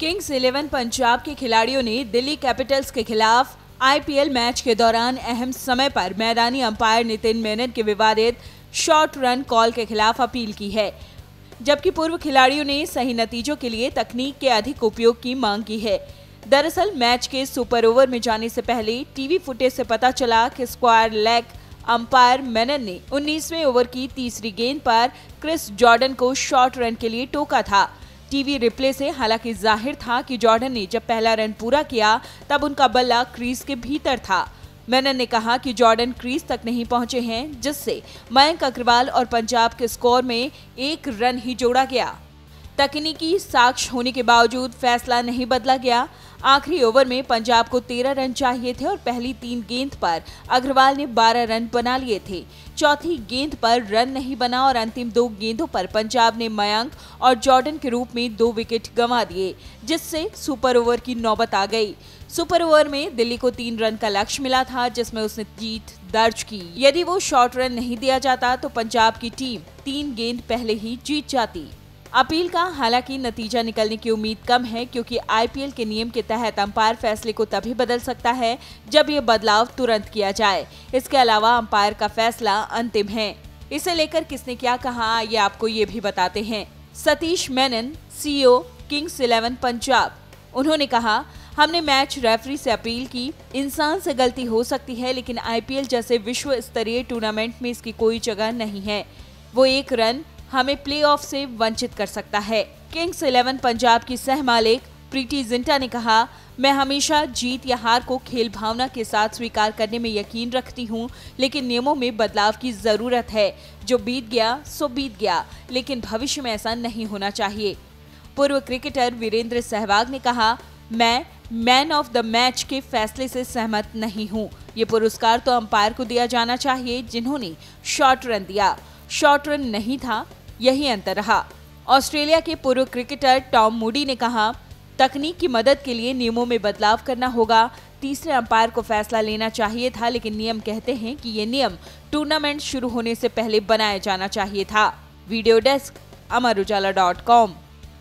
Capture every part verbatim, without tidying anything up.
Kings Eleven Punjab के खिलाड़ियों ने दिल्ली कैपिटल्स के खिलाफ आईपीएल मैच के दौरान अहम समय पर मैदानी अंपायर नितिन मेनन के विवादित शॉर्ट रन कॉल के खिलाफ अपील की है, जबकि पूर्व खिलाड़ियों ने सही नतीजों के लिए तकनीक के अधिक उपयोग की मांग की है। दरअसल मैच के सुपर ओवर में जाने से पहले टीवी फुटेज से पता चला कि स्क्वायर लेग अंपायर मेनन ने उन्नीसवें ओवर की तीसरी गेंद पर क्रिस जॉर्डन को शॉर्ट रन के लिए टोका था। टीवी रिप्ले से हालांकि जाहिर था कि जॉर्डन ने जब पहला रन पूरा किया तब उनका बल्ला क्रीज के भीतर था। मेनन ने कहा कि जॉर्डन क्रीज तक नहीं पहुंचे हैं, जिससे मयंक अग्रवाल और पंजाब के स्कोर में एक रन ही जोड़ा गया। तकनीकी साक्ष्य होने के बावजूद फैसला नहीं बदला गया। आखिरी ओवर में पंजाब को तेरह रन चाहिए थे और पहली तीन गेंद पर अग्रवाल ने बारह रन बना लिए थे। चौथी गेंद पर रन नहीं बना और अंतिम दो गेंदों पर पंजाब ने मयंक और जॉर्डन के रूप में दो विकेट गंवा दिए, जिससे सुपर ओवर की नौबत आ गई। सुपर ओवर में दिल्ली को तीन रन का लक्ष्य मिला था, जिसमें उसने जीत दर्ज की। यदि वो शॉर्ट रन नहीं दिया जाता तो पंजाब की टीम तीन गेंद पहले ही जीत जाती। अपील का हालांकि नतीजा निकलने की उम्मीद कम है, क्योंकि आईपीएल के नियम के तहत अंपायर फैसले को तभी बदल सकता है जब ये बदलाव तुरंत किया जाए। इसके अलावा अंपायर का फैसला अंतिम है। इसे लेकर किसने क्या कहा, ये आपको ये भी बताते हैं। Satish Menon, CEO Kings Eleven Punjab, उन्होंने कहा, हमने मैच रेफरी से अपील की। इंसान से गलती हो सकती है, लेकिन आईपीएल जैसे विश्व स्तरीय टूर्नामेंट में इसकी कोई जगह नहीं है। वो एक रन हमें प्लेऑफ से वंचित कर सकता है। किंग्स इलेवन पंजाब की सह मालिक प्रीति जिंटा ने कहा, मैं हमेशा जीत या हार को खेल भावना के साथ स्वीकार करने में यकीन रखती हूं, लेकिन नियमों में बदलाव की जरूरत है। जो बीत गया सो बीत गया, लेकिन भविष्य में ऐसा नहीं होना चाहिए। पूर्व क्रिकेटर वीरेंद्र सहवाग ने कहा, मैं मैन ऑफ द मैच के फैसले से सहमत नहीं हूं। ये पुरस्कार तो अंपायर को दिया जाना चाहिए जिन्होंने शॉर्ट रन दिया। शॉर्ट रन नहीं था, यही अंतर रहा। ऑस्ट्रेलिया के पूर्व क्रिकेटर टॉम मूडी ने कहा, तकनीक की मदद के लिए नियमों में बदलाव करना होगा। तीसरे अंपायर को फैसला लेना चाहिए था, लेकिन नियम कहते हैं कि ये नियम टूर्नामेंट शुरू होने से पहले बनाया जाना चाहिए था। Video desk Amar Ujala dot com.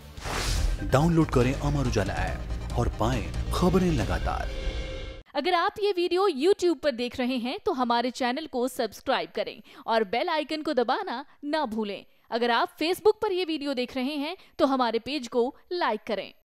Download करें अमर उजाला ऐप और पाएं खबरें लगातार। अगर आप ये वीडियो यूट्यूब पर देख रहे हैं तो हमारे चैनल को सब्सक्राइब करें और बेल आइकन को दबाना ना भूलें। अगर आप फेसबुक पर यह वीडियो देख रहे हैं तो हमारे पेज को लाइक करें।